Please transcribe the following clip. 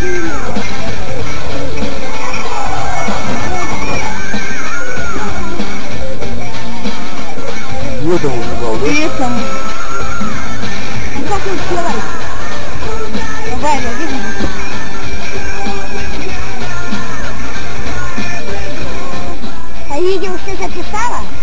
Вот он упал, да? Весом. Ну как он сделает? Давай, видишь? А видео все записала?